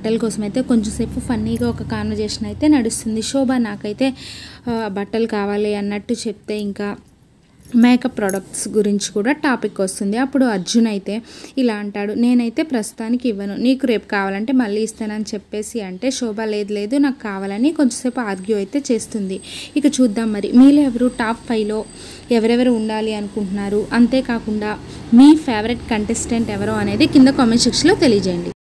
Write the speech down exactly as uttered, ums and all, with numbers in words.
బట్టల కోసం అయితే కొంచెం సేపు ఫన్నీగా ఒక కాన్వర్జేషన్ అయితే నడుస్తుంది. శోభ నాకైతే బట్టలు కావాలి అన్నట్టు చెప్తే ఇంకా మేకప్ ప్రొడక్ట్స్ గురించి కూడా టాపిక్ వస్తుంది. అప్పుడు అర్జున్ అయితే ఇలా అంటాడు, నేనైతే ప్రస్తుతానికి ఇవ్వను, నీకు రేపు కావాలంటే మళ్ళీ ఇస్తానని చెప్పేసి అంటే శోభ లేదు లేదు నాకు కావాలని కొంచెంసేపు ఆర్గ్యూ అయితే చేస్తుంది. ఇక చూద్దాం మరి మీలో ఎవరు టాప్ ఫైవ్లో ఎవరెవరు ఉండాలి అనుకుంటున్నారు, అంతేకాకుండా మీ ఫేవరెట్ కంటెస్టెంట్ ఎవరో అనేది కింద కామెంట్ సెక్షన్లో తెలియజేయండి.